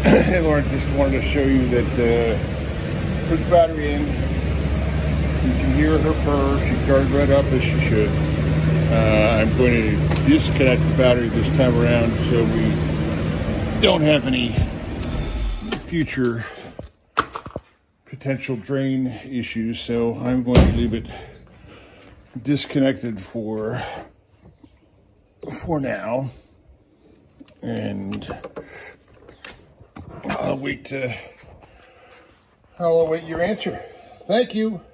Hey Lauren, just wanted to show you that put the battery in. You can hear her purr. She started right up as she should. I'm going to disconnect the battery this time around so we don't have any future potential drain issues. So I'm going to leave it disconnected for now, and I'll await your answer. Thank you.